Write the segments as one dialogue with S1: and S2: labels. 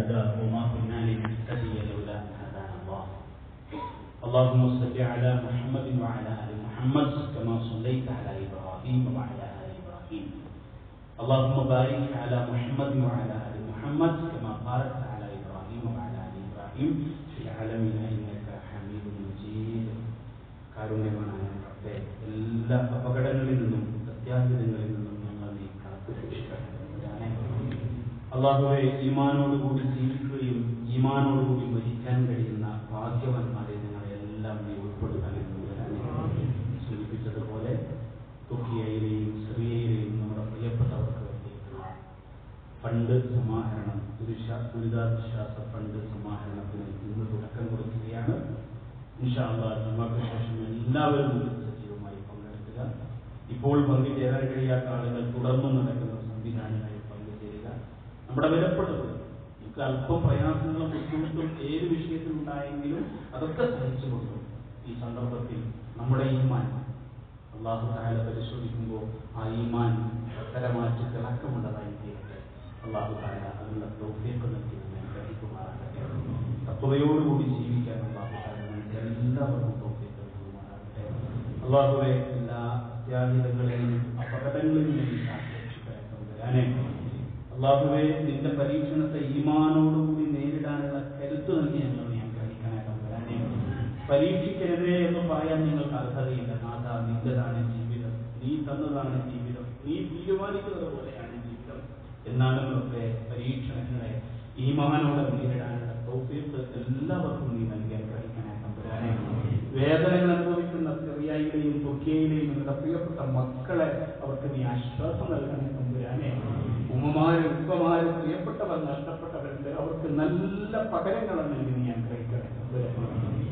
S1: وما كنا لنهتدي لولا أن هدانا الله. اللهم صل على محمد وعلى آل محمد كما صليت على إبراهيم وعلى آل إبراهيم. اللهم بارك على محمد وعلى آل محمد كما باركت على إبراهيم وعلى آل إبراهيم في العالمين إنك حميد مجيد. കാരുണ്യവാനായ റബ്ബേ, എല്ലാ അപകടങ്ങളിൽ നിന്നും അത്യാഹിതങ്ങളിൽ നിന്നും ഞങ്ങൾ നീ കാത്തുരക്ഷിക്കണം. അല്ലാഹുവേ, ഈമാനോടുകൂടി ജീവിക്കുകയും ഈമാനോടുകൂടി മരിക്കാൻ കഴിയുന്ന ഭാഗ്യവാന്മാരെ ഞങ്ങളെല്ലാം നീ ഉൾപ്പെടുത്താനെന്ന് സൂചിപ്പിച്ചതുപോലെ തുർക്കിയയിലെയും സിറിയയിലെയും നമ്മുടെ പ്രിയപ്പെട്ടവർക്ക് വേണ്ടിയിട്ടുള്ള ഫണ്ട് സമാഹരണം, ദുരിതാശ്വാസ ഫണ്ട് സമാഹരണത്തിന് ഇന്ന് തുടക്കം കൊടുക്കുകയാണ്. ഇൻഷാ അല്ലാഹ് ജുമുഅക്ക് ശേഷം എല്ലാവരും സജീവമായി പങ്കെടുക്കുക. ഇപ്പോൾ പങ്കുചേരാൻ കഴിയാത്ത ആളുകൾ തുടർന്നു നടക്കുന്ന സംവിധാനങ്ങളിൽ പങ്കുചേരുക. നമ്മുടെ വിലപ്പെട്ടത് നമുക്ക് അല്പം പ്രയാസങ്ങളും ബുദ്ധിമുട്ടും ഏത് വിഷയത്തിലുണ്ടായെങ്കിലും അതൊക്കെ സഹിച്ചുകൊണ്ടും ഈ സന്ദർഭത്തിൽ നമ്മുടെ ഈമാൻ അല്ലാഹു തആല പരിശോധിക്കുമ്പോൾ ആ ഈമാൻ പത്തരമാറ്റി തിളക്കമുള്ളതായി തീരട്ടെ. അല്ലാഹു തആല അതിനുള്ള തൗഫീഖ് നൽകി നമ്മെ ഗ്രഹിക്കുമാറാകട്ടെ. തഖ്വയോടുകൂടി ജീവിക്കാൻ അല്ലാഹു തആല നമുക്ക് എല്ലാവർക്കും തൗഫീഖ് നൽകുമാറാകട്ടെ. അല്ലാഹുവേ, എല്ലാ അത്യാഹിതങ്ങളെയും അപകടങ്ങളിൽ നിന്നും കാത്തുരക്ഷിക്കണേ. അല്ലാഹുവേ, നിന്റെ പരീക്ഷണത്തെ ഈമാനോടുകൂടി നേരിടാനുള്ള കരുത്ത് നൽകി ഞങ്ങൾ നീ അനുഗ്രഹിക്കണേ തമ്പുരാനെ. പരീക്ഷിക്കരുതേ എന്ന് പറയാൻ നിങ്ങൾക്ക് അർഹതയില്ല. നാഥ, നിന്റേതാണ് ജീവിതം, നീ തന്നതാണ് ജീവിതം, നീ തീരുമാനിക്കുന്നത് പോലെയാണ് ജീവിതം. എന്നാലും ഒക്കെ പരീക്ഷണങ്ങളെ ഈമാനോടെ നേരിടാനുള്ള തൗഫീഖ് എല്ലാവർക്കും നീ നൽകി അനുഗ്രഹിക്കണേ തമ്പുരാനെ. വേദനകൾ അനുഭവിക്കുന്ന സിറിയയിലെയും തുർക്കിയയിലെയും നിങ്ങളുടെ പ്രിയപ്പെട്ട മക്കളെ അവർക്ക് നീ ആശ്വാസം നൽകണേ തമ്പുരാനെ. ഉമ്മമാരും ഉപ്പമാരും പ്രിയപ്പെട്ടവർ നഷ്ടപ്പെട്ടവരുണ്ട്, അവർക്ക് നല്ല പകരങ്ങളെ നൽകി നീ അനുഗ്രഹിക്കണേ തമ്പുരാനെ.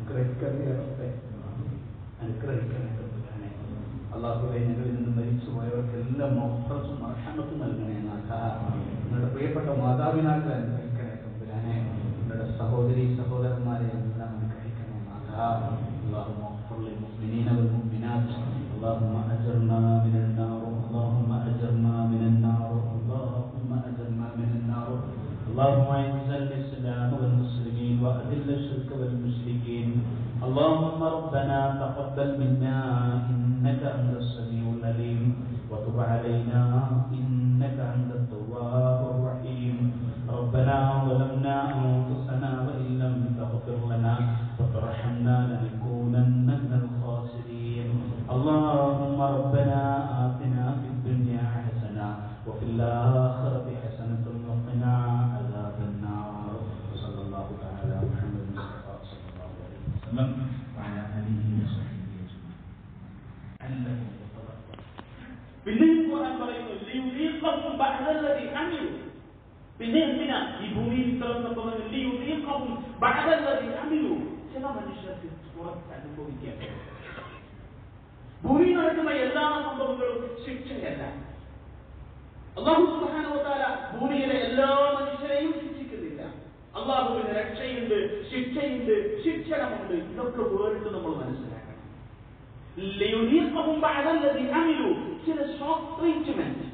S1: അനുഗ്രഹിക്കണേ തമ്പുരാനെ. അല്ലാഹുവേ, ഞങ്ങളിൽ നിന്ന് മരിച്ചു പോയവർക്കെല്ലാം മഗ്ഫിറത്തും റഹ്മത്തും നൽകണേ നാഥ. നിങ്ങളുടെ പ്രിയപ്പെട്ട മാതാപിതാക്കളെ അനുഗ്രഹിക്കണേ തമ്പുരാനെ. നിങ്ങളുടെ സഹോദരി സഹോദരന്മാരെ എല്ലാം അനുഗ്രഹിക്കണേ നാഥ. اللهم اغفر للمؤمنين والمؤمنات. اللهم أجرنا من النار. اللهم أجرنا من النار. اللهم أجرنا من النار. اللهم أعز الإسلام والمسلمين وأذل الشرك والمشركين. اللهم ربنا تقبل منا إنك أنت السميع العليم وتب علينا إنك أنت التواب الرحيم. ربنا ظلمنا أنفسنا وإن لم تغفر لنا وترحمنا لنكونن من الخاسرين. اللهم ربنا آتنا في الدنيا حسنة وفي الآخرة حسنة وقنا عذاب النار. صلى الله تعالى على محمد المصطفى صلى الله عليه وسلم وعلى آله وصحبه أجمعين. പിന്നെയും ഖുർആൻ പറയുന്നു ലിയുദീഖഹും ബഅദല്ലദീ അമിലു. പിന്നെ എന്തിനാ ഈ ഭൂമിയിൽ ഇത്തരം സംഭവങ്ങൾ? ലിയുദീഖഹും ബഅദല്ലദീ അമിലു. ചില മനുഷ്യർക്ക് അനുഭവിക്കാൻ ഭൂമിയിൽ നടക്കുന്ന എല്ലാ സംഭവങ്ങളും ശിക്ഷയല്ല. അല്ലാഹു സുബ്ഹാനഹു വ തആല ഭൂമിയിലെ എല്ലാ മനുഷ്യരെയും ശിക്ഷിക്കുന്നില്ല. അല്ലാഹുവിന് രക്ഷയുണ്ട്, ശിക്ഷയുണ്ട്, ശിക്ഷണമുണ്ട്. ഇതൊക്കെ വേറിട്ട് നമ്മൾ മനസ്സിലാക്കണം. ലിയുദീഖഹും ബഅദല്ലദീ അമിലു. ചില ഷോക്ക് ട്രീറ്റ്മെന്റ്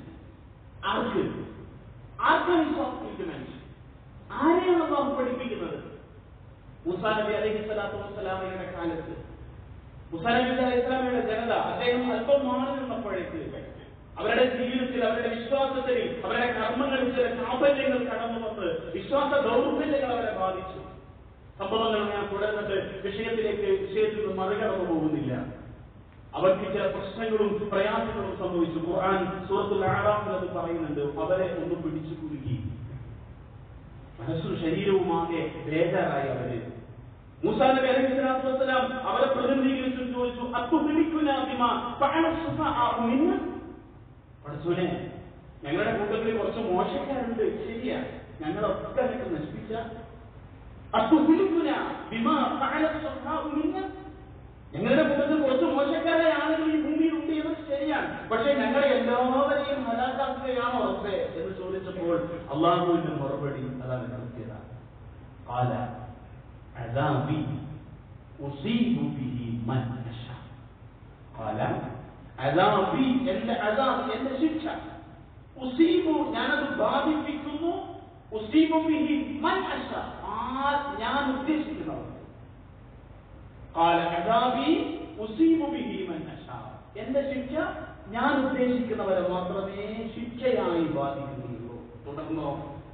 S1: ആർക്കാണ് ഷോക്ക് ട്രീറ്റ്മെന്റ്? ആരെയാണ് അല്ലാഹു പഠിപ്പിക്കുന്നത്? മൂസാ നബി അലൈഹിസ്സലാത്തു വസ്സലാമയുടെ കാലത്ത് മൂസാ നബി അലൈഹിസ്സലാമയുടെ ജനത അദ്ദേഹം അല്പം മാറി നിന്നപ്പോഴേക്ക് അവരുടെ ജീവിതത്തിൽ, അവരുടെ വിശ്വാസത്തിൽ, അവരുടെ കർമ്മങ്ങളിൽ ചില ചാപല്യങ്ങൾ കടന്നു വന്ന് വിശ്വാസ ദൗർബല്യങ്ങൾ അവരെ ബാധിച്ചു. സംഭവങ്ങൾ ഞാൻ തുടർന്നിട്ട് വിഷയത്തിൽ നിന്ന് മറികടന്നു പോകുന്നില്ല. അവർക്ക് ചില പ്രശ്നങ്ങളും പ്രയാസങ്ങളും സംഭവിച്ചു. ഖുർആൻ സൂറത്തുൽ അഅറാഫിൽ അത് പറയുന്നുണ്ട്. അവരെ ഒന്ന് പിടിച്ചു കുലുക്കി, മനസ്സും ശരീരവുമാകെ ബേജാറായി അവര്. മൂസാ നബി അലൈഹിസ്സലാത്തു വസ്സലാം അവരെ പ്രതിനിധീകരിച്ചു ചോദിച്ചു, അത്തുഹ്ലികുനാ ബിമാ ഫഅല സുഫാഅഉ മിന്നാ. പടച്ചോനെ, ഞങ്ങളുടെ കൂട്ടത്തിൽ കുറച്ച് മോശക്കാരുണ്ട്, ശരിയാ, ഞങ്ങളൊക്കെ നശിപ്പിച്ച. അത്തുഹ്ലികുനാ ബിമാ ഫഅല സുഫാഅഉ മിന്നാ. ഞങ്ങളുടെ കൂട്ടത്തിൽ കുറച്ച് മോശക്കാരായ ആളുകൾ ഈ ഭൂമിയിൽ ഉണ്ട് എന്നത് ശരിയാണ്, പക്ഷെ ഞങ്ങളെ എല്ലാവരെയും ഹലാക്കാക്കുകയാണോ റബ്ബേ എന്ന് ചോദിച്ചപ്പോൾ അല്ലാഹുവിന്റെ മറുപടി അതാണ് കൃത്യത. ഖാല അദാബി ഉസീബു ബിഹി മൻ അശാ. ഖാല അദാബി, എന്റെ അദാബ്, എന്റെ ശിക്ഷ, ഉസീബു, ഞാനത് ബാധിപ്പിക്കുന്നു, ഉസീബു ബിഹി മൻ അശാ, ഞാൻ ഉദ്ദേശിക്കുന്നവർ. ഖാല അദാബി ഉസീബു ബിഹി മൻ അശാ, എന്റെ ശിക്ഷ ഞാൻ ഉദ്ദേശിക്കുന്നവരെ മാത്രമേ ശിക്ഷയായി ബാധിക്കുകയുള്ളൂ. തുടർന്നോ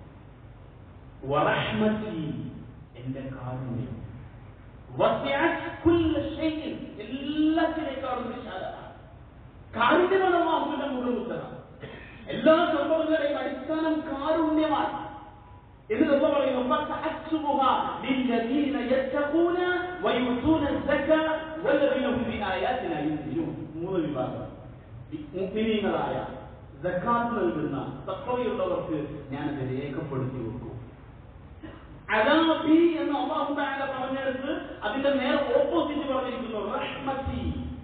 S1: വറഹ്മതി, എന്റെ കാരുണ്യം വസിഅത് കുല്ല ഷൈഇൻ, എല്ലാത്തിനേക്കാളും വിശാലമാണ്. കാരുണ്യമാണ് അല്ലാഹുവിന്റെ മുഴുവൻ. എല്ലാ സംഭവങ്ങളുടെയും അടിസ്ഥാനം കാരുണ്യമാണ്. എന്നിട്ട് അല്ലാഹു പറയുന്നു ഫസഅത്സുബുഹാ ലില്ലദീന യത്തഖൂന വയുതൂന അസ്സകാ വല്ലദീന ഹും ബിആയാതിനാ യുമിനൂൻ. മൂന്ന് വിഭാഗം. മുഅ്മിനീങ്ങളായ സകാത്ത് നൽകുന്ന തഖ്വയുള്ളവർക്ക് ഞാൻ അത് രേഖപ്പെടുത്തി വെക്കും. അദാബി എന്ന് അല്ലാഹു തആല പറഞ്ഞെടുത്ത് അതിന്റെ നേരെ ഓപ്പോസിറ്റ് പറഞ്ഞിരിക്കുന്നു റഹ്മതി,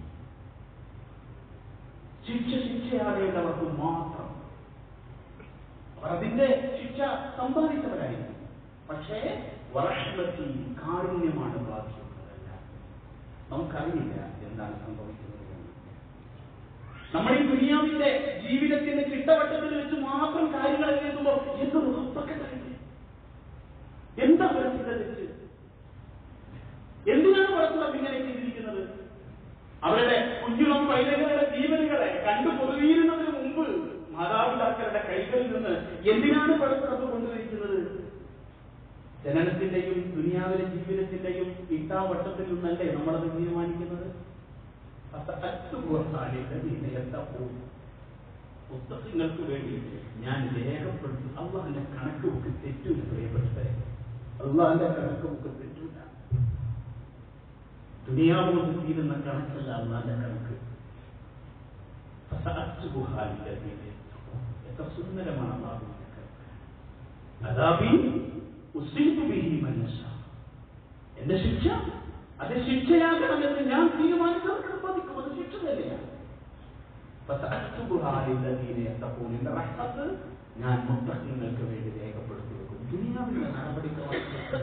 S1: ശിക്ഷയാകേണ്ടവർക്ക് മാത്രം. അതിന്റെ ശിക്ഷ സമ്പാദിച്ചവരായിരിക്കും. പക്ഷേ വറഹ്മതി, കാരുണ്യമാണ് ബാക്കിയുള്ളതല്ല. നമുക്കറിയില്ല എന്താണ് സംഭവിക്കുന്നത്. നമ്മൾ ഈ ദുനിയാവിന്റെ ജീവിതത്തിന്റെ ചിട്ടവട്ടത്തിൽ വെച്ച് മാത്രം കാര്യങ്ങൾ എഴുതുമ്പോൾ എന്തൊരു അപകടമില്ല. എന്താ മനസ്സിലെത്തിച്ച് എന്തിനാണ് പുറത്തുള്ള ഇങ്ങനെ ചെയ്തിരിക്കുന്നത്? അവരുടെ കുഞ്ഞുളം പൈതങ്ങളുടെ ജീവനുകളെ കണ്ടു പൊതുവിയിരുന്നതിന് മുമ്പ് മാതാപിതാക്കളുടെ കൈകളിൽ നിന്ന് എന്തിനാണ് പടത്തുറപ്പ് കൊണ്ടുവരിക്കുന്നത്? ജനനത്തിന്റെയും ദുനിയാവിലെ ജീവിതത്തിന്റെയും ഇട്ടാവട്ടത്തിൽ നിന്നല്ലേ നമ്മളത് തീരുമാനിക്കുന്നത്? പുസ്തകങ്ങൾക്ക് വേണ്ടി ഞാൻ രേഖപ്പെടുത്തി. അള്ളാഹിന്റെ കണക്ക് ബുക്ക് തെറ്റൂല പ്രിയപ്പെട്ടവരെ, അള്ളാഹിന്റെ കണക്ക് ബുക്ക് തെറ്റൂല. ദുനിയാവോട് തീരുന്ന കണക്കല്ല അള്ളാഹിന്റെ കണക്ക്. എത്ര സുന്ദരമാണ് അള്ളാഹുവിന്റെ കണക്ക്. അദാബി ഉസീബു ബിഹി മൻ യശാ, എന്റെ ശിക്ഷ അത് ശിക്ഷയാകണമെന്ന് ഞാൻ തീരുമാനിച്ചവർക്ക് ബാധിക്കും. അത് ശിക്ഷ തന്നെയാണ്. ഞാൻ മുത്തഖീങ്ങൾക്ക് വേണ്ടി രേഖപ്പെടുത്തി വെക്കും. ദുനിയാവിന്റെ നടപടിക്രമങ്ങൾ.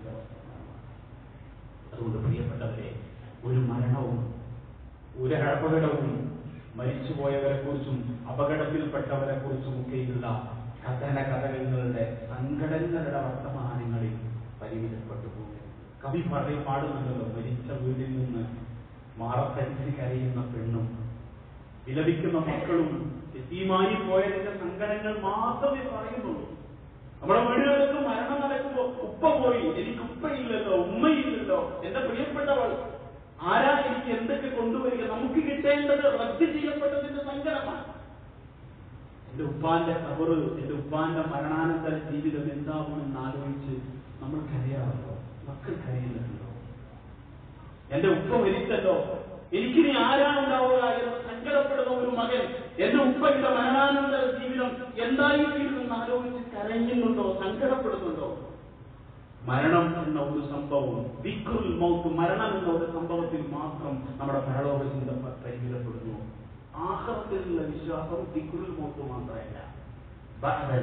S1: അതുകൊണ്ട് പ്രിയപ്പെട്ടവരെ, ഒരു മരണവും ഒരു അപകടവും മരിച്ചുപോയവരെ കുറിച്ചും അപകടത്തിൽപ്പെട്ടവരെ കുറിച്ചും ഒക്കെയുള്ള കഥനകഥകളുടെ സങ്കടങ്ങളുടെ വർത്തമാനങ്ങളിൽ പരിമിതപ്പെട്ടു പോകും. കവി പാടുന്നുണ്ടല്ലോ, മരിച്ച വീട്ടിൽ നിന്ന് മാറത്തടിച്ച് കരയുന്ന പെണ്ണും വിലപിക്കുന്ന മക്കളും യതീമായി പോയതിന്റെ സങ്കടങ്ങൾ മാത്രമേ പറയുന്നുള്ളൂ. നമ്മുടെ വീടുകൾക്ക് മരണം നടക്കുമ്പോൾ ഉപ്പ പോയി, എനിക്ക് ഉപ്പയില്ലല്ലോ, ഉമ്മയില്ലല്ലോ, എന്റെ പ്രിയപ്പെട്ടവൾ ആരാ, എനിക്ക് എന്തൊക്കെ കൊണ്ടുവരിക, നമുക്ക് കിട്ടേണ്ടത് റദ്ദ് ചെയ്യപ്പെട്ടതിന്റെ സങ്കടമാണ്. എന്റെ ഉപ്പാന്റെ കബറ്, എന്റെ ഉപ്പാന്റെ മരണാനന്തര ജീവിതം എന്താകുമെന്ന് ആലോചിച്ച് നമ്മൾ കരയാറുണ്ടോ? മക്കൾ കരയുന്നുണ്ടോ? എന്റെ ഉപ്പ മരിച്ചല്ലോ, എനിക്കിനി ആരാണുണ്ടാവുക എന്ന് സങ്കടപ്പെടുന്ന ഒരു മകൻ എന്റെ ഉപ്പയുടെ മരണാനന്തര ജീവിതം എന്തായിത്തീരുമെന്ന് ആലോചിച്ച് കരയുന്നുണ്ടോ? സങ്കടപ്പെടുന്നുണ്ടോ? മരണം എന്ന ഒരു സംഭവം, ദിക്റുൽ മൗത്ത്, മരണം എന്ന ഒരു സംഭവത്തിൽ മാത്രം നമ്മുടെ പരലോക ചിന്ത പരിമിതപ്പെടുന്നു. ആഖിറത്തിലുള്ള വിശ്വാസം ദിക്റുൽ മൗത്ത് മാത്രമല്ല, ബഅദൽ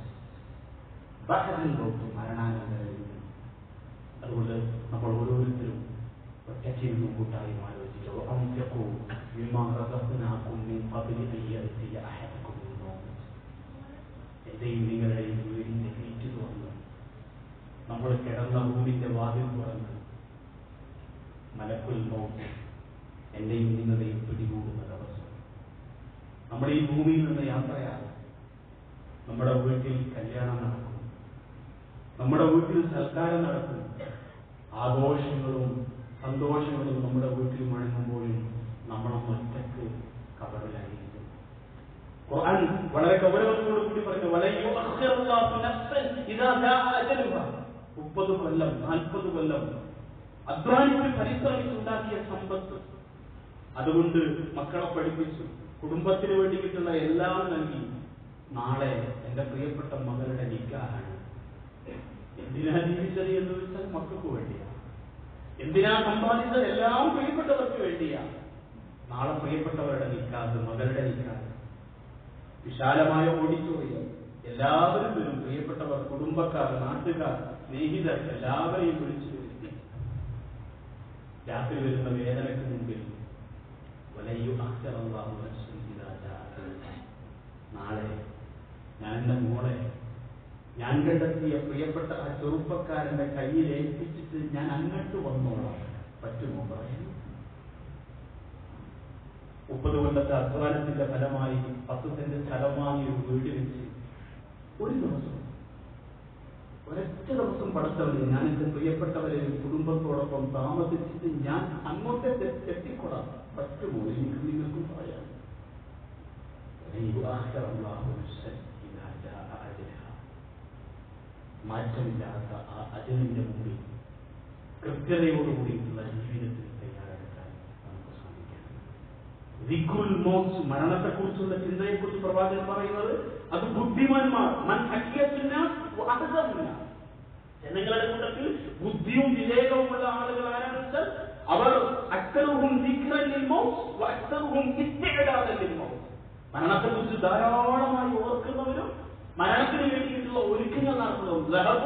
S1: മൗത്ത്, മരണാനന്തര ജീവിതം. അതുകൊണ്ട് നമ്മൾ ഓരോരുത്തരും ഒറ്റയ്ക്കിരുന്നും കൂട്ടായും ആലോചിക്കുക. എന്റെയും നിങ്ങളുടെയും വീടിന്റെ ഗേറ്റ് തുറന്ന്, നമ്മൾ കിടന്ന റൂമിന്റെ വാതിൽ തുറന്ന് മലക്കുൽ മൗത്ത് എന്റെയും നിങ്ങളുടെയും പിടികൂടുന്ന ദിവസം. നമ്മൾ ഈ ഭൂമിയിൽ നിന്ന് യാത്രയാകും. നമ്മുടെ വീട്ടിൽ കല്യാണം നടക്കും, നമ്മുടെ വീട്ടിൽ സൽക്കാരം നടക്കും, ആഘോഷങ്ങളും സന്തോഷങ്ങളും നമ്മുടെ വീട്ടിൽ മുഴങ്ങുമ്പോഴും നമ്മൾ ഒറ്റക്ക് കബറിലായിരിക്കും. ഖുർആൻ വളരെ ഗൗരവത്തോടു കൂടി പറഞ്ഞു, 30 കൊല്ലം 40 കൊല്ലം അധ്വാനിച്ച് പരിശ്രമിച്ചുണ്ടാക്കിയ സമ്പത്ത്, അതുകൊണ്ട് മക്കളെ പഠിപ്പിച്ചു, കുടുംബത്തിന് വേണ്ടി കിട്ടുന്ന എല്ലാം നൽകി. നാളെ എന്റെ പ്രിയപ്പെട്ട മകളുടെ നിക്കാഹാണ്. എന്തിനാ ജീവിച്ചത് എന്ന് വെച്ചാൽ മക്കൾക്ക് വേണ്ടിയാ. എന്തിനാ സമ്പാദിച്ചത്? എല്ലാം പ്രിയപ്പെട്ടവർക്ക് വേണ്ടിയാ. നാളെ പ്രിയപ്പെട്ടവരുടെ നിക്കാഹ്, മകളുടെ നിക്കാഹ്, വിശാലമായ ഓഡിറ്റോറിയം, എല്ലാവരും വരും. പ്രിയപ്പെട്ടവർ, കുടുംബക്കാർ, നാട്ടുകാർ, സ്നേഹിതർ എല്ലാവരെയും വിളിച്ചു വരുത്തി. രാത്രി വരുന്ന വേദനയ്ക്ക് മുമ്പിൽ നാളെ ഞാൻ എന്റെ മോളെ ഞാൻ കണ്ടെത്തിയ പ്രിയപ്പെട്ട ആ ചെറുപ്പക്കാരന്റെ കയ്യിൽ ഏൽപ്പിച്ചിട്ട് ഞാൻ അങ്ങോട്ട് വന്നോളാം, പറ്റുമോ പറയാൻ? 30 കൊല്ലത്തെ അധ്വാനത്തിന്റെ ഫലമായി 10 സെന്റ് സ്ഥലം വാങ്ങി ഒരു വീട് വെച്ച് ഒരു ദിവസം, ഒരൊറ്റ ദിവസം പടത്തവന് ഞാൻ എന്റെ പ്രിയപ്പെട്ടവരെ കുടുംബത്തോടൊപ്പം താമസിച്ചിട്ട് ഞാൻ അങ്ങോട്ടേക്ക് എത്തിക്കൊള്ളാം, പറ്റുമോ? എനിക്ക് നിങ്ങൾക്കും പറയാം. മാറ്റമില്ലാത്ത ആ അജലിന്റെ മുമ്പിൽ കൃത്യതയോടുകൂടിയിട്ടുള്ള ജീവിതത്തിൽ തയ്യാറെടുക്കാൻ നമുക്ക് സാധിക്കണം. ദിക്റുൽ മൗത്ത്, മരണത്തെക്കുറിച്ചുള്ള ചിന്തയെക്കുറിച്ച് പ്രവാചകൻ പറയുന്നത് അത് ബുദ്ധിമാന്മാർ, ജനങ്ങളുടെ കൂട്ടത്തിൽ ബുദ്ധിയും വിവേകവുമുള്ള ആളുകൾ ആരാണെന്ന് വെച്ചാൽ അവർ അക്തറുഹും ദിക്റൻ ലിൽ മൗത്ത് വഅക്തറുഹും ഇസ്തിഅദാദൻ ലിൽ മൗത്ത്, മരണത്തെക്കുറിച്ച് ധാരാളമായി ഓർക്കുന്നവരും മരണത്തിന് വേണ്ടിയിട്ടുള്ള ഒരുക്കങ്ങൾ നടത്തുന്നതും.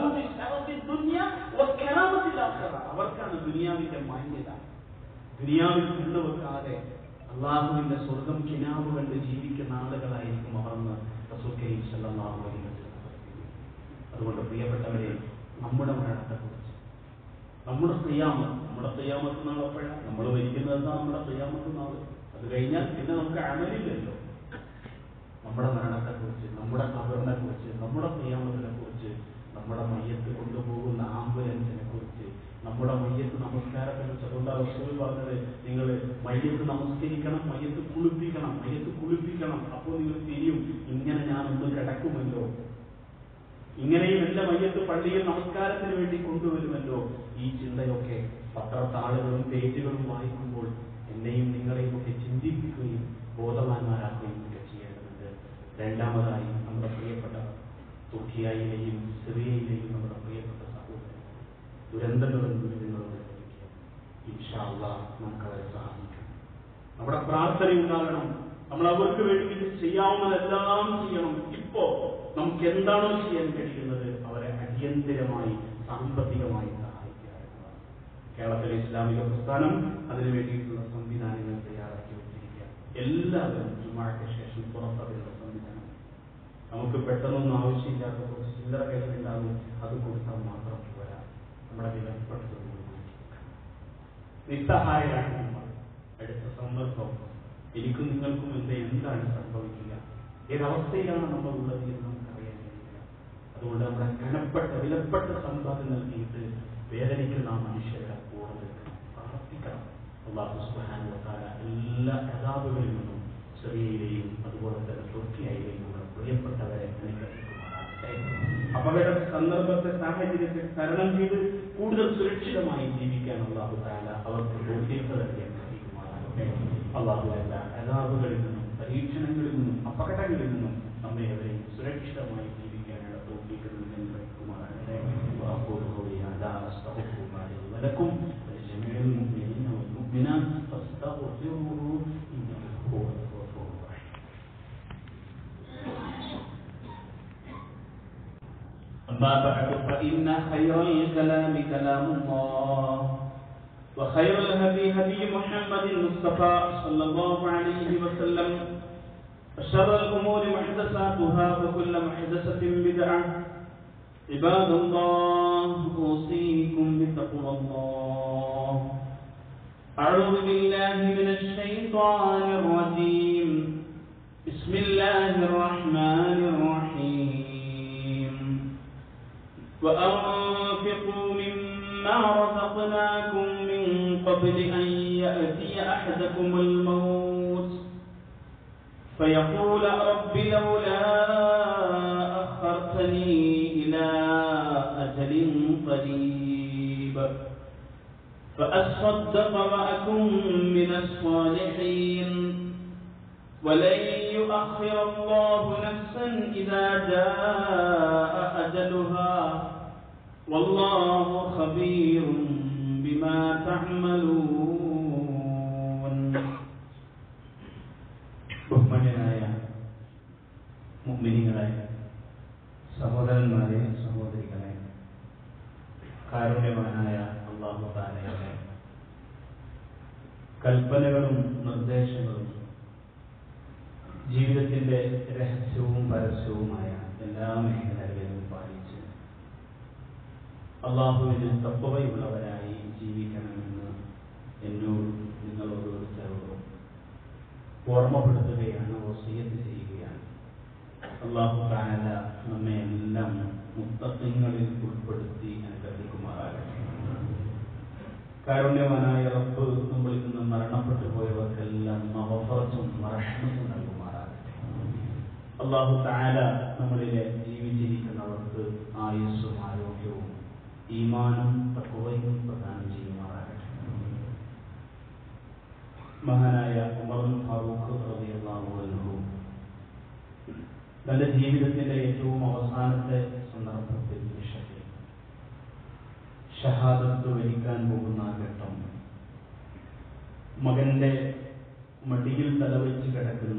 S1: അവർക്കാണ് ദുനിയാവിന്റെ മാന്യത. ദുനിയാവിൽ കണ്ടുവെക്കാതെ അള്ളാഹുവിന്റെ സ്വർഗം കിനാവ് കണ്ട് ജീവിക്കുന്ന ആളുകളായിരിക്കും അവർന്ന് റസൂൽ കരീം സല്ലല്ലാഹു അലൈഹി വസല്ലം. അതുകൊണ്ട് പ്രിയപ്പെട്ടവരെ, നമ്മുടെ മരണത്തെക്കുറിച്ച്, നമ്മുടെ ഖിയാമത്ത് നാൾ എപ്പോഴാണ്? നമ്മൾ മരിക്കുന്നത് നമ്മുടെ ഖിയാമത്ത് നാൾ. അത് കഴിഞ്ഞാൽ പിന്നെ നമുക്ക് അമലില്ലല്ലോ. നമ്മുടെ മരണത്തെക്കുറിച്ച്, നമ്മുടെ ഖബറിനെ കുറിച്ച്, നമ്മുടെ ഖിയാമത്തിനെ കുറിച്ച്, നമ്മുടെ മയ്യത്ത് കൊണ്ടുപോകുന്ന ആംബുലൻസിനെ കുറിച്ച്, നമ്മുടെ മയ്യത്ത് നമസ്കാരത്തെ കുറിച്ച്. അതുകൊണ്ടാണ് റസൂൽ പറഞ്ഞത്, നിങ്ങൾ മയ്യത്ത് നമസ്കരിക്കണം, മയ്യത്ത് കുളിപ്പിക്കണം. അപ്പോൾ നിങ്ങൾ തിരിയും, ഇങ്ങനെ ഞാനൊന്ന് കിടക്കുമല്ലോ, ഇങ്ങനെയും എന്റെ മയ്യത്ത് പള്ളിയിൽ നമസ്കാരത്തിന് വേണ്ടി കൊണ്ടുവരുമല്ലോ. ഈ ചിന്തയൊക്കെ പത്രത്താളുകളും പേജുകളും വായിക്കുമ്പോൾ എന്നെയും നിങ്ങളെയും ഒക്കെ ചിന്തിപ്പിക്കുകയും ബോധവാന്മാരാക്കുകയും ഒക്കെ ചെയ്യേണ്ടതുണ്ട്. രണ്ടാമതായി, നമ്മുടെ പ്രിയപ്പെട്ട തുർക്കിയയിലെയും സിറിയയിലെയും നമ്മുടെ പ്രിയപ്പെട്ട സഹോദരൻ ദുരന്തങ്ങളും ദുരിതങ്ങളും അനുഭവിക്കുക. ഇൻഷാ അല്ലാഹ് നമുക്കവരെ സഹായിക്കണം. നമ്മുടെ പ്രാർത്ഥന ഉണ്ടാകണം. നമ്മൾ അവർക്ക് വേണ്ടി ചെയ്യാവുന്നതെല്ലാം ചെയ്യണം. ഇപ്പോ നമുക്ക് എന്താണോ ചെയ്യാൻ കഴിയുന്നത് അവരെ അടിയന്തരമായി സാമ്പത്തികമായി സഹായിക്കുക എന്നതാണ്. കേരളത്തിലെ ഇസ്ലാമിക പ്രസ്ഥാനം അതിനു വേണ്ടിയിട്ടുള്ള സംവിധാനങ്ങൾ തയ്യാറാക്കി വെച്ചിരിക്കുക. എല്ലാവരും ജുമാക്ക് ശേഷം പുറത്തറിയുന്ന സംവിധാനം. നമുക്ക് പെട്ടെന്നൊന്നും ആവശ്യമില്ലാത്ത കുറച്ച് ചില്ലറ കയ്യിലുണ്ടാകും, അത് കൊടുത്താൽ മാത്രം പോരാ. നമ്മുടെ വിലപ്പെട്ടത് നിസ്സഹായരാണ് നമ്മൾ. അടുത്ത സന്ദർഭം എനിക്കും നിങ്ങൾക്കും എന്താണ് സംഭവിക്കുക, ഏതവസ്ഥയിലാണ് നമ്മൾ ഉള്ളത് എന്ന് നമുക്കറിയാൻ കഴിയില്ല. അതുകൊണ്ട് നമ്മുടെ കനപ്പെട്ട വിലപ്പെട്ട സമ്പാദ്യം നൽകിയിട്ട് വേദനിക്കുന്ന ആ മനുഷ്യരുടെ കൂടെ നിൽക്കണം, പ്രാർത്ഥിക്കണം. അല്ലാഹു സുബ്ഹാനഹു വ തആല എല്ലാ അദാബുകളിൽ നിന്നും സിറിയയിലെയും അതുപോലെ തന്നെ തുർക്കിയയിലെയും നമ്മുടെ പ്രിയപ്പെട്ടവരെ അനുഗ്രഹിക്കുമാറാകട്ടെ. അപകട സന്ദർഭത്തെ സാഹചര്യത്തെ തരണം ചെയ്ത് കൂടുതൽ സുരക്ഷിതമായി ജീവിക്കാൻ അല്ലാഹു തആല അവർക്ക് ബോധ്യത അനുഗ്രഹിക്കുമാറാകട്ടെ. അല്ലാഹു എല്ലാ അദാബുകളിൽ നിന്നും പരീക്ഷണങ്ങളിൽ നിന്നും അപകടങ്ങളിൽ നിന്നും നമ്മെ അവരെയും സുരക്ഷിതമായി ജീവിക്കാനുള്ള തൗഫീഖ് അനുഗ്രഹിക്കുമാറാകട്ടെ. വഅഖൂലു ഖൗലി ഹാദാ അസ്തഗ്ഫിറുല്ലാഹ ലി വലക്കും വലിജമീഇൽ മുഅ്മിനീന വൽ മുഅ്മിനാത്ത് ഫസ്തഗ്ഫിറൂഹു ഇന്നഹു ഹുവൽ ഗഫൂറുർ റഹീം. أما بعد فإن خير الكلام كلام الله وخير الهدي هدي محمد المصطفى صلى الله عليه وسلم وشر الأمور محدثاتها وكل محدثة بدعة. عباد الله أوصيكم بتقوى الله. أعوذ بالله من الشيطان الرجيم. بسم الله الرحمن الرحيم. وأنفقوا مما رزقناكم من قبل أن يأتي أحدكم الموت فيقول رب لولا أخرتني إلى أجل قريب فأصدق وأكن من الصالحين ولن يؤخر الله نفسا إذا جاء أجلها والله خبير بما تعملون. ബഹുമാന്യരായ മുഅ്മിനീങ്ങളായ സഹോദരന്മാരെ, സഹോദരികളെ, കാരുണ്യവാനായ അല്ലാഹു തആലയുടെ കൽപ്പനകളും നിർദ്ദേശങ്ങളും ജീവിതത്തിന്റെ രഹസ്യവും പരസ്യവുമായ എല്ലാ മേഖലകളിലും പാലിച്ച് അള്ളാഹുവിന് തഖ്വയുള്ളവരായി ജീവിക്കണമെന്ന് എന്നോട് നിങ്ങൾ ഓരോരുത്തരോടും ഓർമ്മപ്പെടുത്തുകയാണ്, വസിയ്യത്ത് ചെയ്യുകയാണ്. അള്ളാഹു തആല നമ്മെ എല്ലാം മുത്തഖീങ്ങളിൽ ഉൾപ്പെടുത്തി അനുഗ്രഹിക്കുമാറാകട്ടെ. കാരുണ്യവാനായ റബ്ബ് നമ്മളിൽ നിന്ന് മരണപ്പെട്ടു പോയവർക്കെല്ലാം മഗ്ഫിറത്തും റഹ്മത്തും നൽകുമാറാകട്ടെ. അള്ളാഹു തആല നമ്മളിലെ ജീവിച്ചിരിക്കുന്നവർക്ക് ആയുസ്സും ആരോഗ്യവും ഈമാനും തഖ്വയും പ്രദാനം ചെയ്യുമാറാകട്ടെ. മഹാനായ ഉമർ ഫാറൂഖ് റളിയല്ലാഹു അൻഹു തന്റെ ജീവിതത്തിന്റെ ഏറ്റവും അവസാനത്തെ സന്ദർഭത്തിൽ നിമിഷത്തിൽ ഷഹാദത്ത് വരിക്കാൻ പോകുന്ന ആ ഘട്ടം, മകന്റെ മടിയിൽ തലവെച്ച് കിടക്കുന്ന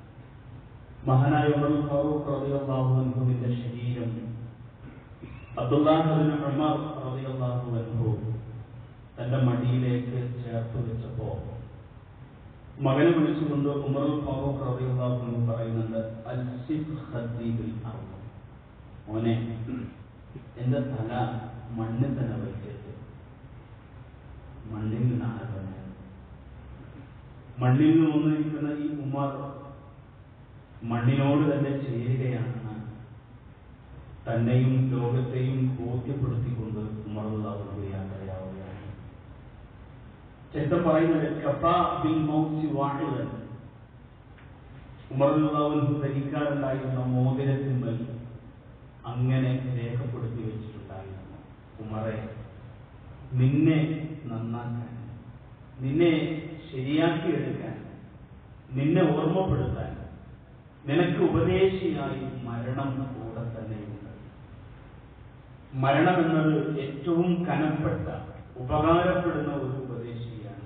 S1: മഹാനായ ഉമർ ഫാറൂഖ് റളിയല്ലാഹു അൻഹുവിന്റെ ശരീരം അബ്ദുല്ലാഹ് ഇബ്നു ഉമർ റളിയല്ലാഹു അൻഹു തന്റെ മടിയിലേക്ക് ചേർത്ത് വെച്ചപ്പോ മകനെ വിളിച്ചുകൊണ്ട് ഉമർ ഫാറൂഖ് റളിയല്ലാഹു അൻഹു പറയുന്നുണ്ട്, അൽസിഫ് ഖദീബിൽ അർദ്, മോനെ എന്റെ തല മണ്ണിൽ തന്നെ വയ്ക്കരുത്. മണ്ണിൽ നിന്നാണ് പറഞ്ഞത്. മണ്ണിൽ നിന്ന് വന്നിരിക്കുന്ന ഈ ഉമർ മണ്ണിനോട് തന്നെ ചേരുകയാണെന്ന് തന്നെയും ലോകത്തെയും ബോധ്യപ്പെടുത്തിക്കൊണ്ട് ഉമർ റളിയല്ലാഹു അൻഹു യാത്രയാവുകയാണ്. ചരിത്രം പറയുന്നത് കഫാ ബിൽ മൗതി വാഹിദൻ, ഉമർ റളിയല്ലാഹു അൻഹു ധരിക്കാറുണ്ടായിരുന്ന മോതിരത്തിന്മേൽ അങ്ങനെ രേഖപ്പെടുത്തി വെച്ചിട്ടുണ്ടായിരുന്നു, ഉമറെ, നിന്നെ നന്നാക്കാൻ, നിന്നെ ശരിയാക്കിയെടുക്കാൻ, നിന്നെ ഓർമ്മപ്പെടുത്താൻ, നിനക്ക് ഉപദേശിയായി മരണം കൂടെ തന്നെയുണ്ട്. മരണമെന്നത് ഏറ്റവും കനപ്പെട്ട ഉപകാരപ്പെടുന്ന ഒരു ഉപദേശിയാണ്.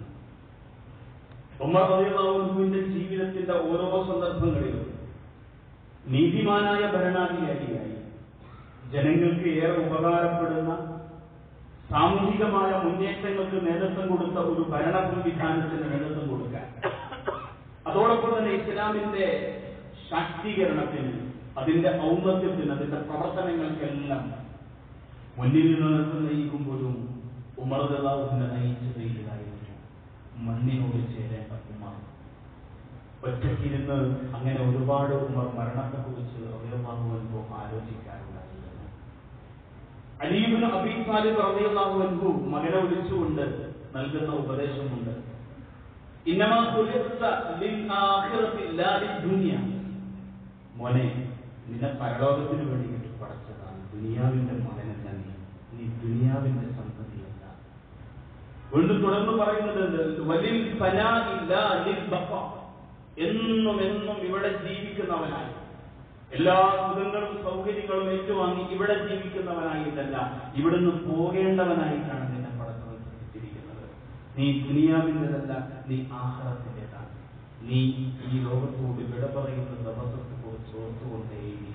S1: ഉമർ റളിയല്ലാഹു അൻഹുവിന്റെ ജീവിതത്തിന്റെ ഓരോ സന്ദർഭങ്ങളിലും നീതിമാനായ ഭരണാധികാരിയായി ജനങ്ങൾക്ക് ഏറെ ഉപകാരപ്പെടുന്ന സാമൂഹികമായ മുന്നേറ്റങ്ങൾക്ക് നേതൃത്വം കൊടുത്ത ഒരു ഭരണ സംവിധാനത്തിന് നേതൃത്വം കൊടുക്കാൻ, അതോടൊപ്പം തന്നെ ഇസ്ലാമിന്റെ ശാക്തീകരണത്തിന്, അതിന്റെ ഔന്നത്യത്തിന്, അതിന്റെ പ്രവർത്തനങ്ങൾക്കെല്ലാം മുന്നിൽ നിന്ന് നയിക്കുമ്പോഴും ഉമർ റളിയല്ലാഹു അൻഹു നയിച്ചതായിരുന്നു മണ്ണിനോട് ചേരേണ്ട ഉമർ. ഒറ്റയ്ക്കിരുന്ന് അങ്ങനെ ഒരുപാട് ഉമർ മരണത്തെക്കുറിച്ച് റളിയല്ലാഹു അൻഹു ആലോചിക്കാറുണ്ടായിരുന്നു. അലി ഇബ്നു അബീ ത്വാലിബ് റളിയല്ലാഹു അൻഹു മകനെ വിളിച്ചുകൊണ്ട് നൽകുന്ന ഉപദേശമുണ്ട്, ഇന്നമാ ഖുലിഖ്ത ലിൽ ആഖിറതി ലാ ലിദ്ദുനിയ, മോനെ, നിന്നെ പരലോകത്തിന് വേണ്ടി പടച്ചതാണ്, ദുനിയാവിന്റെ മകനല്ല നീ ദുനിയാവിന്റെ സന്തതിയല്ല. വീണ്ടും തുടർന്ന് പറയുന്നത് വലിൽ ഫനാഇ ലാ ലിൽ ബഖാ, എന്നും എന്നും ഇവിടെ ജീവിക്കുന്നവനായി, എല്ലാ സുഖങ്ങളും സൗകര്യങ്ങളും ഏറ്റുവാങ്ങി ഇവിടെ ജീവിക്കുന്നവനായിട്ടല്ല, ഇവിടുന്ന് പോകേണ്ടവനായിട്ടാണ് നിന്നെ പടച്ചവൻ സൃഷ്ടിച്ചിരിക്കുന്നത്. നീ ദുനിയാവിൻ്റെതല്ല, നീ ആഖിറത്തിൻ്റെതാണ്. നീ ഈ ലോകത്തോട് വിട പറയുന്ന ദിവസത്തെ കുറിച്ച് ഓർത്തുകൊണ്ടേയിരിക്കണം.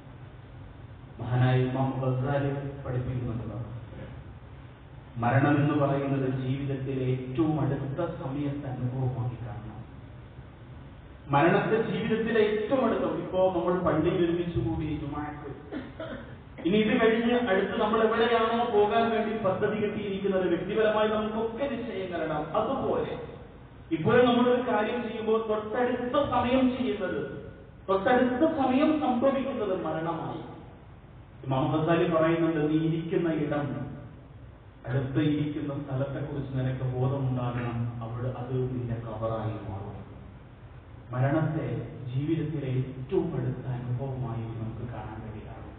S1: മഹാനായ ഇമാം ഗസാലി പഠിപ്പിക്കുന്നുണ്ടല്ലോ, മരണം എന്ന് പറയുന്നത് ജീവിതത്തിലെ ഏറ്റവും അടുത്ത സമയത്ത് അനുഭവമാക്കി കാണണം. മരണത്തെ ജീവിതത്തിലെ ഏറ്റവും അടുത്ത, ഇപ്പോ നമ്മൾ പള്ളിയിൽ ഒരുമിച്ച് കൂടി ജുമാഅത്ത്, ഇനി ഇത് കഴിഞ്ഞ് അടുത്ത് നമ്മൾ എവിടെയാണോ പോകാൻ വേണ്ടി പദ്ധതി കെട്ടിയിരിക്കുന്നത്, വ്യക്തിപരമായി നമുക്കൊക്കെ നിശ്ചയങ്ങളുണ്ടാവും. അതുപോലെ ഇപ്പോഴും നമ്മളൊരു കാര്യം ചെയ്യുമ്പോൾ തൊട്ടടുത്ത സമയം ചെയ്യുന്നത്, തൊട്ടടുത്ത സമയം സംഭവിക്കുന്നത് മരണമായി. ഇമാം ഗസാലി പറയുന്നുണ്ട്, നീ ഇരിക്കുന്ന ഇടം, അടുത്ത് ഇരിക്കുന്ന സ്ഥലത്തെ കുറിച്ച് നിനക്ക് ബോധമുണ്ടാകണം, അവിടെ അത് നിന്റെ ഖബറായി മാറും. മരണത്തെ ജീവിതത്തിലെ ഏറ്റവും അടുത്ത അനുഭവമായി നമുക്ക് കാണാൻ കഴിയാറുണ്ടോ?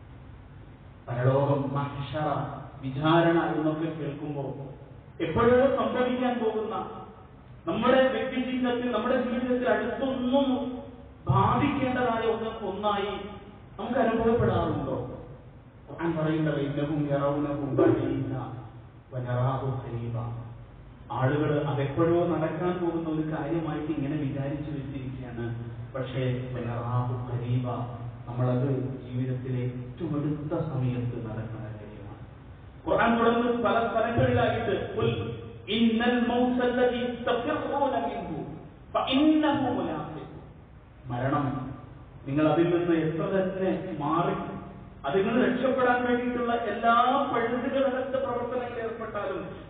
S1: പരലോകം, മഹ്ശറ, വിചാരണ എന്നൊക്കെ കേൾക്കുമ്പോൾ എപ്പോഴോ സംഭവിക്കാൻ പോകുന്ന, നമ്മുടെ വ്യക്തി ജീവിതത്തിൽ, നമ്മുടെ ജീവിതത്തിൽ അടുത്തൊന്നും ബാധിക്കേണ്ടതായ ഒന്നായി നമുക്ക് അനുഭവപ്പെടാറുണ്ടോ? ഖുർആൻ പറയുന്നത് ഇന്നഹും യറൗനഹു ബഈദ വനറാഹു ഖരീബ, ആളുകൾ അതെപ്പോഴോ നടക്കാൻ പോകുന്ന ഒരു കാര്യമായിട്ട് ഇങ്ങനെ വിചാരിച്ചു വെച്ചിരിക്കുകയാണ്. പക്ഷേ വനറാഹു ഖരീബ, നമ്മളത് ജീവിതത്തിലെ ഏറ്റവും അടുത്ത സമയത്ത് നടക്കുന്ന കാര്യമാണ്. ഖുർആൻ തുടർന്ന് പല സ്ഥലങ്ങളിലായിട്ട് ഖുൽ ഇന്നൽ മൗതല്ലദീ തഫിറൂന മിൻഹു ഫഇന്നഹു മുലാഖിക്, മരണം നിങ്ങൾ അതിൽ നിന്ന് എത്ര തന്നെ മാറി അതിൽ നിന്ന് രക്ഷപ്പെടാൻ വേണ്ടിയിട്ടുള്ള എല്ലാ പഴുതുകളും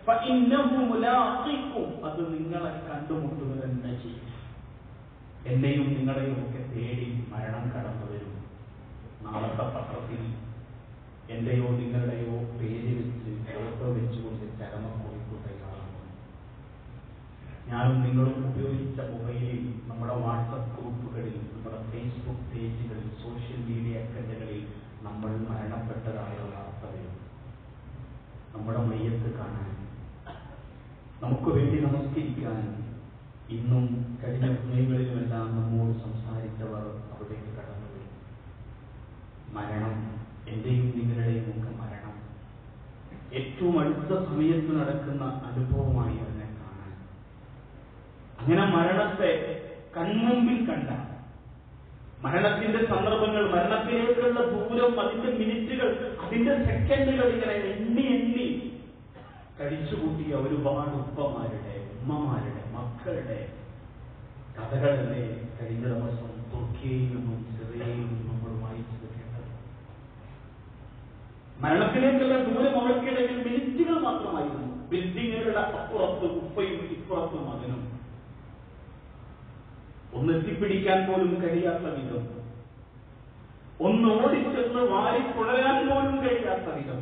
S1: അത് നിങ്ങളെ കണ്ടുമുട്ടുക തന്നെ ചെയ്യും. എന്നെയും നിങ്ങളെയും ഒക്കെ തേടി മരണം കടന്നു വരും. നാളത്തെ പത്രത്തിൽ എന്റെയോ നിങ്ങളുടെയോ പേര് വെച്ച് ഫോട്ടോ വെച്ചുകൊണ്ട് ചരമക്കുറിപ്പ് തയ്യാറാകും. ഞാനും നിങ്ങളും ഉപയോഗിച്ച മൊബൈലിൽ, നമ്മുടെ വാട്സപ്പ് ഗ്രൂപ്പുകളിൽ, നമ്മുടെ ഫേസ്ബുക്ക് പേജുകളിൽ, സോഷ്യൽ മീഡിയ അക്കൗണ്ടുകളിൽ നമ്മൾ മരണപ്പെട്ടതായ വാർത്ത വരും. നമ്മുടെ മയ്യത്ത് കാണാൻ, നമുക്ക് വേണ്ടി നമസ്കരിക്കാൻ, ഇന്നും കഴിഞ്ഞ സമയങ്ങളിലുമെല്ലാം നമ്മോട് സംസാരിച്ചവർ അവിടേക്ക് കടന്നു വരും. മരണം, എന്റെയും നിങ്ങളുടെയും ഒക്കെ മരണം ഏറ്റവും അടുത്ത സമയത്ത് നടക്കുന്ന അനുഭവമായി അതിനെ കാണാൻ, അങ്ങനെ മരണത്തെ കൺമുമ്പിൽ കണ്ട, മരണത്തിന്റെ സന്ദർഭങ്ങൾ, മരണത്തിലേക്കുള്ള ദൂരം, അതിന്റെ മിനിറ്റുകൾ, അതിന്റെ സെക്കൻഡുകൾ ഇങ്ങനെ എണ്ണി എണ്ണി കഴിച്ചുകൂട്ടിയ ഒരുപാട് ഉപ്പമാരുടെ, ഉമ്മമാരുടെ, മക്കളുടെ കഥകളല്ലേ കഴിഞ്ഞ ദിവസം തുർക്കിയിൽ നിന്നും സിറിയയിൽ നിന്നും നമ്മൾ വായിച്ചത് കേട്ടത്. മരണത്തിലേക്കുള്ള ദൂരം അവർക്കിടയിൽ മിനിറ്റുകൾ മാത്രമായിരുന്നു. ബിൽഡിങ്ങുകളുടെ അപ്പുറത്ത് ഉപ്പയും ഇപ്പുറത്തും മകനും ഒന്നെത്തിപ്പിടിക്കാൻ പോലും കഴിയാത്ത വിധം, ഒന്നോടിച്ചെന്ന് വാരിപ്പുഴയാൻ പോലും കഴിയാത്ത വിധം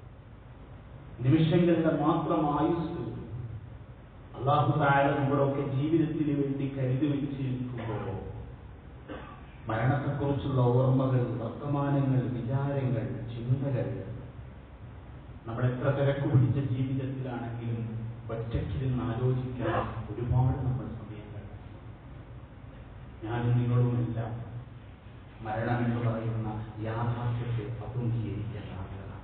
S1: നിമിഷങ്ങളുടെ മാത്രം ആയുസ് അല്ലാഹു തആല നമ്മുടെയൊക്കെ ജീവിതത്തിന് വേണ്ടി കരുതി വെച്ചിരിക്കുമ്പോൾ മരണത്തെക്കുറിച്ചുള്ള ഓർമ്മകൾ, വർത്തമാനങ്ങൾ, വിചാരങ്ങൾ, ചിന്തകൾ, നമ്മൾ എത്ര തിരക്ക് പിടിച്ച ജീവിതത്തിലാണെങ്കിലും ഒറ്റയ്ക്കിരുന്ന് ആലോചിക്കാൻ ഒരുപാട് നമ്മൾ സമയം കണ്ടെത്തി. ഞാനും നിങ്ങളുമെല്ലാം മരണമെന്ന് പറയുന്ന യാഥാർത്ഥ്യത്തെ അഭിമുഖീകരിക്കാൻ ആളുകളാണ്.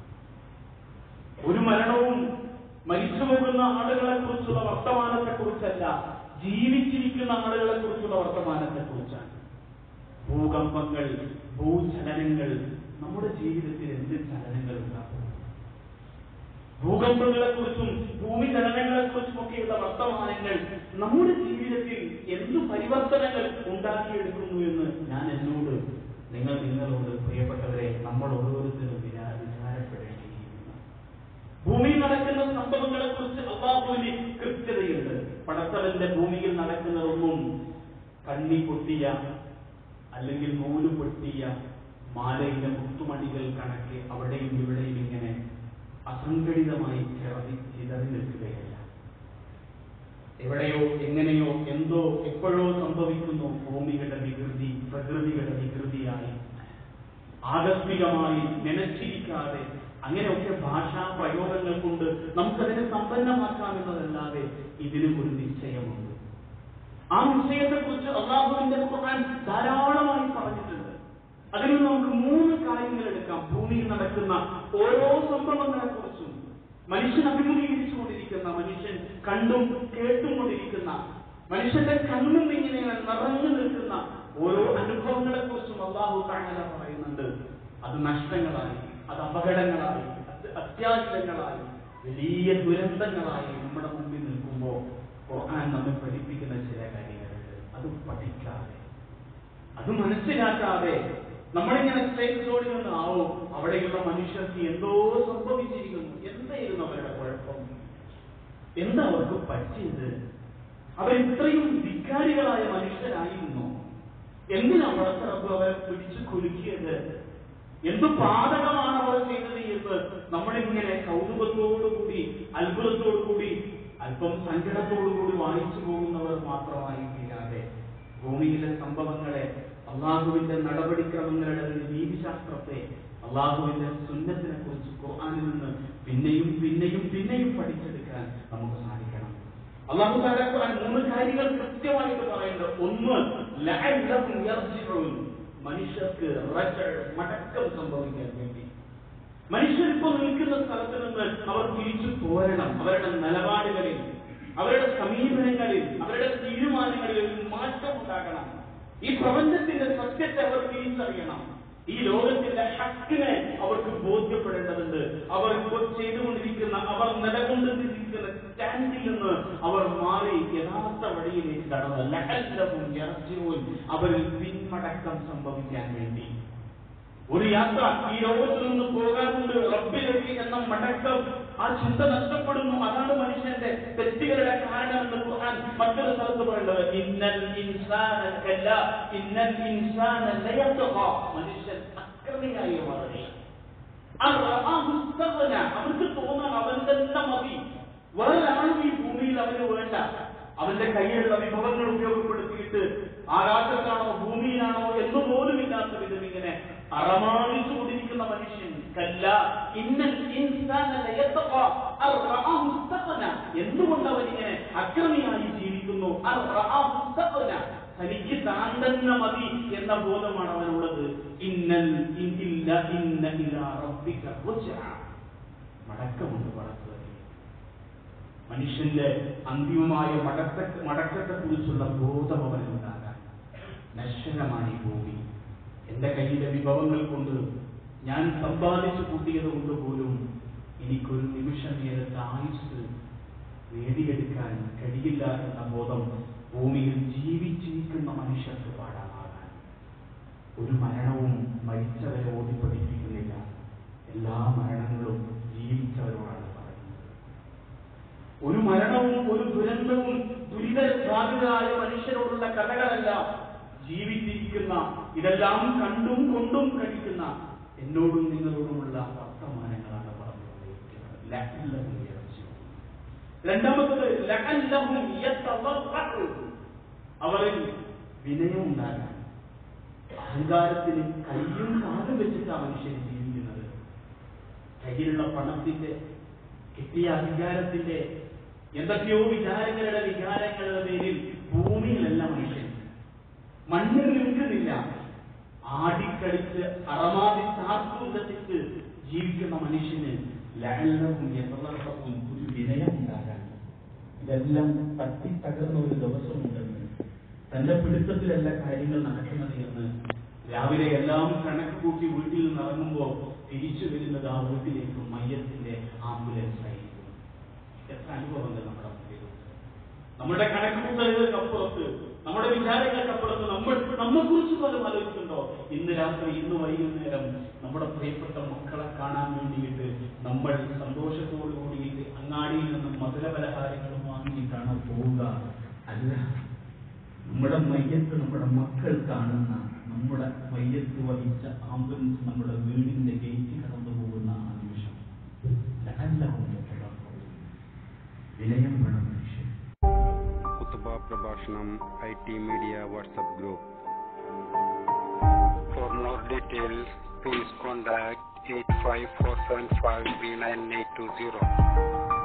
S1: ഒരു മരണവും മരിച്ചു പോകുന്ന ആളുകളെ കുറിച്ചുള്ള വർത്തമാനത്തെ കുറിച്ചല്ല, ജീവിച്ചിരിക്കുന്ന ആളുകളെ കുറിച്ചുള്ള വർത്തമാനത്തെ കുറിച്ചാണ്. ഭൂകമ്പങ്ങൾ, ഭൂചലനങ്ങൾ, നമ്മുടെ ജീവിതത്തിൽ എന്ത് ചലനങ്ങൾ ഉണ്ടാകും? ഭൂകമ്പങ്ങളെ കുറിച്ചും ഭൂമി ചലനങ്ങളെ കുറിച്ചും ഒക്കെയുള്ള വർത്തമാനങ്ങൾ നമ്മുടെ ജീവിതത്തിൽ എന്ത് പരിവർത്തനങ്ങൾ ഉണ്ടാക്കിയെടുക്കുന്നു എന്ന് ഞാൻ എന്നോട്, നിങ്ങളോട് പ്രിയപ്പെട്ടവരെ, നമ്മൾ ഓരോരുത്തരും വിചാരപ്പെടേണ്ടിയിരിക്കുന്നു. ഭൂമിയിൽ നടക്കുന്ന സംഭവങ്ങളെ കുറിച്ച് അല്ലാഹുവിന് കൃത്യതയുണ്ട്. പടച്ചവന്റെ ഭൂമിയിൽ നടക്കുന്നതൊന്നും കണ്ണി പൊട്ടിയ അല്ലെങ്കിൽ നൂല് പൊട്ടിയ മാലയിലെ മുത്തുമണികൾ കണക്കെ അവിടെയും ഇവിടെയും ഇങ്ങനെ അസംഘടിതമായി ചിതറി നിൽക്കുകയല്ല. എവിടെയോ എങ്ങനെയോ എന്തോ എപ്പോഴോ സംഭവിക്കുന്നു. ഭൂമിയുടെ വികൃതി, പ്രകൃതിയുടെ വികൃതിയായി ആകസ്മികമായി നനച്ചിരിക്കാതെ അങ്ങനെയൊക്കെ ഭാഷാ പ്രയോഗങ്ങൾ കൊണ്ട് നമുക്കതിനെ സമ്പന്നമാക്കാമെന്നതല്ലാതെ ഇതിനും ഒരു നിശ്ചയമുണ്ട്. ആ നിശ്ചയത്തെക്കുറിച്ച് അല്ലാഹുവിന്റെ ഖുർആൻ ധാരാളമായി പറഞ്ഞിട്ടുണ്ട്. അതിൽ നമുക്ക് 3 കാര്യങ്ങൾ എടുക്കാം. ഭൂമിയിൽ നടക്കുന്ന ഓരോ സംഭവങ്ങളെ കുറിച്ചും, മനുഷ്യൻ അഭിമുഖീകരിച്ചുകൊണ്ടിരിക്കുന്ന, മനുഷ്യൻ കണ്ടും കേട്ടും കൊണ്ടിരിക്കുന്ന, മനുഷ്യന്റെ കണ്ണും ഇങ്ങനെ നിറഞ്ഞു നിൽക്കുന്ന ഓരോ അനുഭവങ്ങളെ കുറിച്ചും അല്ലാഹു തആല പറയുന്നുണ്ട്. അത് നഷ്ടങ്ങളായി, അത് അപകടങ്ങളായി, അത് അത്യാഹിതങ്ങളായി, വലിയ ദുരന്തങ്ങളായി നമ്മുടെ മുമ്പിൽ നിൽക്കുമ്പോൾ ഖുർആൻ നമ്മെ പഠിപ്പിക്കുന്ന ചില കാര്യങ്ങളുണ്ട്. അത് പഠിക്കാതെ, അത് മനസ്സിലാക്കാതെ നമ്മളിങ്ങനെ സ്ട്രേറ്റ് റോഡിൽ നിന്ന് ആവും അവിടെയുള്ള മനുഷ്യർക്ക് എന്തോ സംഭവിച്ചിരിക്കുന്നു. എന്തായിരുന്നു അവരുടെ കുഴപ്പം? എന്താ അവർക്ക് പറ്റിയത്? അവരിത്രയും ധിക്കാരികളായ മനുഷ്യരായിരുന്നു. എന്തിനാ അവിടുത്തെ റബ്ബ് അവരെ പിടിച്ചു കുലുക്കിയത്? എന്തു പാതകമാണ് അവർ ചെയ്തത് എന്ന് നമ്മളിങ്ങനെ കൗതുകത്തോടുകൂടി, അത്ഭുതത്തോടുകൂടി, അല്പം സങ്കടത്തോടുകൂടി വായിച്ചു പോകുന്നവർ മാത്രമായി തീരാതെ ഭൂമിയിലെ സംഭവങ്ങളെ, അള്ളാഹുവിന്റെ നടപടിക്രമങ്ങളുടെ നീതിശാസ്ത്രത്തെ, അള്ളാഹുവിന്റെ സുന്നത്തിനെ കുറിച്ച് ഖുർആനിൽ നിന്ന് പിന്നെയും പിന്നെയും പിന്നെയും പഠിച്ചെടുക്കാൻ നമുക്ക് സാധിക്കണം. അല്ലാഹു തആല ഖുർആൻ 3 കാര്യങ്ങൾ കൃത്യമായിട്ട് പറയുന്നുണ്ട്. ഒന്ന്, ലഅല്ലഹും യർജിഊൻ, മനുഷ്യർക്ക് മടക്കം സംഭവിക്കാൻ വേണ്ടി. മനുഷ്യരിപ്പോൾ നിൽക്കുന്ന സ്ഥലത്ത് നിന്ന് അവർ തിരിച്ചു പോരണം. അവരുടെ നിലപാടുകളിൽ, അവരുടെ സമീപനങ്ങളിൽ, അവരുടെ തീരുമാനങ്ങളിൽ മാറ്റം ഉണ്ടാകണം. ഈ പ്രപഞ്ചത്തിന്റെ സത്യത്തെ അവർ തിരിച്ചറിയണം. ഈ ലോകത്തിന്റെ ഹക്കിനെ അവർക്ക് ബോധ്യപ്പെടേണ്ടതുണ്ട്. അവർ ഇപ്പോൾ ചെയ്തുകൊണ്ടിരിക്കുന്ന, അവർ നിലകൊണ്ടിരിക്കുന്ന സ്റ്റാൻഡിൽ നിന്ന് അവർ മാറി യഥാർത്ഥ വഴിയിലേക്ക് കടന്നു. അവരിൽ പിന്മടക്കം സംഭവിക്കാൻ വേണ്ടി ഒരു യാത്ര ഈ ലോകത്തിൽ നിന്ന് പോകാറുണ്ട് റബ്ബിലേക്ക് എന്ന മടക്കം, ആ ചിന്ത നഷ്ടപ്പെടുന്നു. അതാണ് മനുഷ്യന്റെ തെറ്റുകളുടെ കാരണമെന്ന് ഖുർആൻ മറ്റൊരു സ്ഥലത്ത് പറയുന്നത്. മനുഷ്യൻ അക്രമിയായി മാറുകയാണ്. അവർക്ക് തോന്നാൻ അവൻ തന്നെ മതി, വേറൊരാളും ഈ ഭൂമിയിൽ അവന് വേണ്ട. അവന്റെ കയ്യിലുള്ള വിഭവങ്ങൾ ഉപയോഗപ്പെടുത്തിയിട്ട് ആകാശത്താണോ ഭൂമിയിലാണോ എന്ന് പോലും ഇല്ലാത്ത വിധം ഇങ്ങനെ അറമാദിച്ചു കൊണ്ടിരിക്കുന്ന മനുഷ്യൻ. എന്തുകൊണ്ട് അവൻ ഇങ്ങനെ അക്രമിയായി ജീവിക്കുന്നു? തനിക്ക് താൻ തന്നെ മതി എന്ന ബോധമാണ് അവനുള്ളത്. മടക്കമുണ്ട് പടക്കുക. മനുഷ്യന്റെ അന്തിമമായ മടക്കത്തെ കുറിച്ചുള്ള ബോധം അവനുണ്ടാകാൻ. നശ്വരമാണ് ഈ ഭൂമി. എന്റെ കയ്യിലെ വിഭവങ്ങൾ കൊണ്ട്, ഞാൻ സമ്പാദിച്ചു കൂട്ടിയത് കൊണ്ട് പോലും എനിക്കൊരു നിമിഷ നേരത്തെ ആയുസ് നേടിയെടുക്കാൻ കഴിയില്ല എന്ന ബോധം ഭൂമിയിൽ ജീവിച്ചിരിക്കുന്ന മനുഷ്യർക്ക് പാടാമാകാൻ. ഒരു മരണവും മരിച്ചവരെ ഓടിപ്പഠിപ്പിക്കുന്നില്ല. എല്ലാ മരണങ്ങളും ജീവിച്ചവരോടാണ് പറയുന്നത്. ഒരു മരണവും ഒരു ദുരന്തവും ദുരിതബാധിതരായ മനുഷ്യരോടുള്ള കഥകളല്ല. ജീവിച്ചിരിക്കുന്ന, ഇതെല്ലാം കണ്ടും കൊണ്ടും കഴിക്കുന്ന എന്നോടും നിങ്ങളോടുമുള്ള വർത്തമാനങ്ങളാണ് പറഞ്ഞുകൊണ്ടിരിക്കുന്നത്. രണ്ടാമത്തത് അവരിൽ വിനയം ഉണ്ടാകാൻ. അഹങ്കാരത്തിന് കയ്യും കാലും വെച്ചിട്ട് ആ മനുഷ്യൻ ജീവിക്കുന്നത്. കയ്യിലുള്ള പണത്തിന്റെ, കിട്ടിയ അധികാരത്തിന്റെ, എന്തൊക്കെയോ വികാരങ്ങളുടെ പേരിൽ ഭൂമിയിലല്ല മനുഷ്യൻ, മണ്ണിൽ നിൽക്കുന്നില്ല. ആടിക്കളിച്ച് അറമാതി ചാർത്തുവെച്ചിട്ട് ജീവിക്കുന്ന മനുഷ്യന് ഒരു വിനയം ഉണ്ടാകാൻ. ഇതെല്ലാം തട്ടിത്തകർന്ന ഒരു ദിവസമുണ്ടെന്ന്, തന്റെ പിടുത്തത്തിലല്ല കാര്യങ്ങൾ നടക്കുന്നത് എന്ന് രാവിലെ എല്ലാം കണക്ക് കൂട്ടി വീട്ടിൽ നിന്ന് ഇറങ്ങുമ്പോൾ തിരിച്ചു വരുന്നത് ആ വീട്ടിലേക്ക് മയ്യത്തിന്റെ ആംബുലൻസ് ആയിരിക്കും. എത്ര അനുഭവങ്ങൾ നമ്മുടെ കണക്കുകൂട്ടലുകൾക്കപ്പുറത്ത്, നമ്മുടെ വിചാരങ്ങൾക്കപ്പുറത്ത് നമ്മെക്കുറിച്ച് പോലും ആലോചിക്കുന്നുണ്ടോ? ഇന്ന് രാത്രി, ഇന്ന് വൈകുന്നേരം നമ്മുടെ പ്രിയപ്പെട്ട മക്കളെ കാണാൻ വേണ്ടിയിട്ട് നമ്മൾ സന്തോഷത്തോടു കൂടിയിട്ട് അങ്ങാടിയിൽ നിന്നും മധുരപലഹാരങ്ങളും വാങ്ങിയിട്ടാണ് പോവുക. അല്ല, നമ്മുടെ മയ്യത്ത് നമ്മുടെ മക്കൾ കാണുന്ന, നമ്മുടെ മയ്യത്ത് വഹിച്ച ആംബുലൻസ് നമ്മുടെ വീടിന്റെ ഗേറ്റ് കടന്നു പോകുന്ന ആ നിമിഷം വിനയം വേണം മനുഷ്യൻ.
S2: പ്രഭാഷണം IT Media WhatsApp group. For more details, please contact 854753980.